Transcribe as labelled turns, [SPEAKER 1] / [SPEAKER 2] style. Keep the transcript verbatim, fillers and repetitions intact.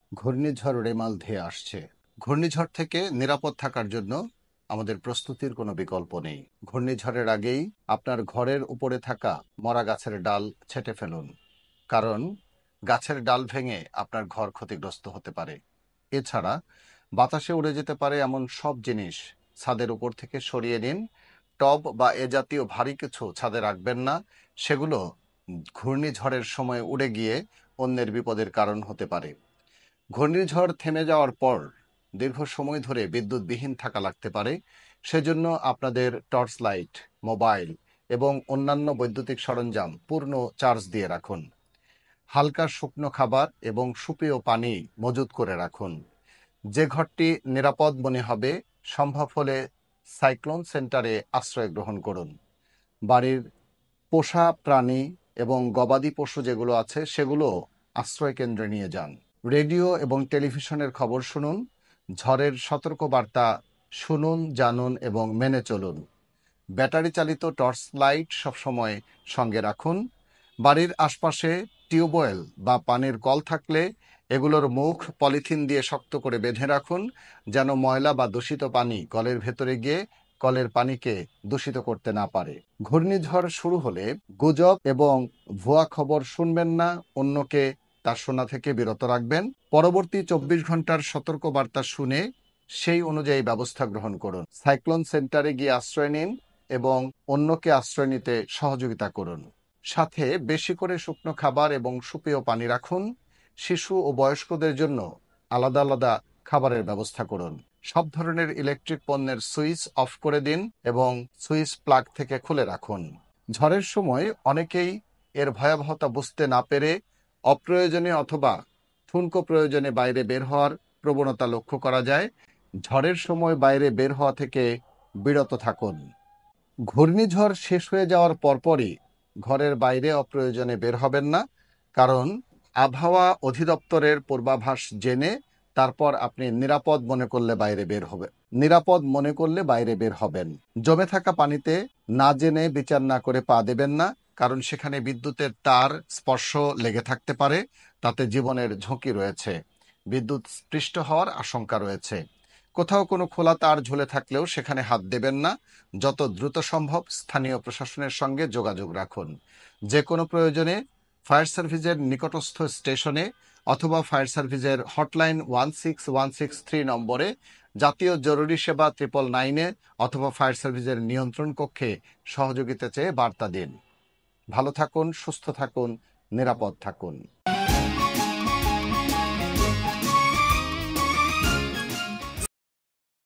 [SPEAKER 1] ঘূর্ণিঝড় রেমাল ধেয়ে আসছে। ঘূর্ণিঝড় থেকে নিরাপদ থাকার জন্য আমাদের প্রস্তুতির কোনো বিকল্প নেই। ঘূর্ণিঝড়ের আগেই আপনার ঘরের উপরে থাকা মরা গাছের ডাল ছেঁটে ফেলুন, কারণ গাছের ডাল ভেঙে আপনার ঘর ক্ষতিগ্রস্ত হতে পারে। এছাড়া বাতাসে উড়ে যেতে পারে এমন সব জিনিস ছাদের উপর থেকে সরিয়ে নিন। টব বা এ জাতীয় ভারী কিছু ছাদে রাখবেন না, সেগুলো ঘূর্ণিঝড়ের সময় উড়ে গিয়ে অন্যের বিপদের কারণ হতে পারে। ঘূর্ণিঝড় থেমে যাওয়ার পর দীর্ঘ সময় ধরে বিদ্যুৎবিহীন থাকা লাগতে পারে। সেজন্য আপনাদের টর্চ লাইট, মোবাইল এবং অন্যান্য বৈদ্যুতিক সরঞ্জাম পূর্ণ চার্জ দিয়ে রাখুন। হালকা শুকনো খাবার এবং সুপেয় পানি মজুত করে রাখুন। যে ঘরটি নিরাপদ মনে হবে, সম্ভব হলে সাইক্লোন সেন্টারে আশ্রয় গ্রহণ করুন। বাড়ির পোষা প্রাণী এবং গবাদি পশু যেগুলো আছে সেগুলো আশ্রয় কেন্দ্রে নিয়ে যান। রেডিও এবং টেলিভিশনের খবর শুনুন। ঝড়ের সতর্কবার্তা শুনুন, জানুন এবং মেনে চলুন। ব্যাটারি চালিত টর্চ লাইট সবসময় সঙ্গে রাখুন। বাড়ির আশপাশে টিউবওয়েল বা পানির কল থাকলে এগুলোর মুখ পলিথিন দিয়ে শক্ত করে বেঁধে রাখুন, যেন ময়লা বা দূষিত পানি কলের ভেতরে গিয়ে কলের পানিকে দূষিত করতে না পারে। ঘূর্ণিঝড় শুরু হলে গুজব এবং ভুয়া খবর শুনবেন না, অন্যকে তা শোনা থেকে বিরত রাখবেন। পরবর্তী চব্বিশ ঘন্টার সতর্কবার্তা শুনে সেই অনুযায়ী ব্যবস্থা গ্রহণ করুন। সাইক্লোন সেন্টারে গিয়ে আশ্রয় নিন এবং অন্যকে আশ্রয় নিতে সহযোগিতা করুন। সাথে বেশি করে শুকনো খাবার এবং সুপেয় পানি রাখুন। শিশু ও বয়স্কদের জন্য আলাদা আলাদা খাবারের ব্যবস্থা করুন। সব ধরনের ইলেকট্রিক পণ্যের সুইচ অফ করে দিন এবং সুইচ প্লাগ থেকে খুলে রাখুন। ঝড়ের সময় অনেকেই এর ভয়াবহতা বুঝতে না পেরে অপ্রয়োজনীয় অথবা ঠুনকো প্রয়োজনে বাইরে বের হওয়ার প্রবণতা লক্ষ্য করা যায়। ঝড়ের সময় বাইরে বের হওয়া থেকে বিরত থাকুন। ঘূর্ণিঝড় শেষ হয়ে যাওয়ার পরপরই ঘরের বাইরে অপ্রয়োজনে বের হবেন না, কারণ আবহাওয়া অধিদপ্তরের পূর্বাভাস জেনে তারপর আপনি নিরাপদ মনে করলে বাইরে বের হবে নিরাপদ মনে করলে বাইরে বের হবেন। জমে থাকা পানিতে না জেনে বিচার না করে পা দেবেন না, কারণ সেখানে বিদ্যুতের তার স্পর্শ লেগে থাকতে পারে, তাতে জীবনের ঝুঁকি রয়েছে, বিদ্যুৎ স্পৃষ্ট হওয়ার আশঙ্কা রয়েছে। কোথাও কোনো খোলা তার ঝুলে থাকলেও সেখানে হাত দেবেন না। যত দ্রুত সম্ভব স্থানীয় প্রশাসনের সঙ্গে যোগাযোগ রাখুন। যে কোনো প্রয়োজনে ফায়ার সার্ভিসের নিকটস্থ স্টেশনে অথবা ফায়ার সার্ভিসের hotline one six one six three নম্বরে, জাতীয় জরুরি সেবা ট্রিপল নাইনে অথবা ফায়ার সার্ভিসের নিয়ন্ত্রণ কক্ষে সহযোগিতা চেয়ে বার্তা দিন। ভালো থাকুন, সুস্থ থাকুন, নিরাপদ থাকুন।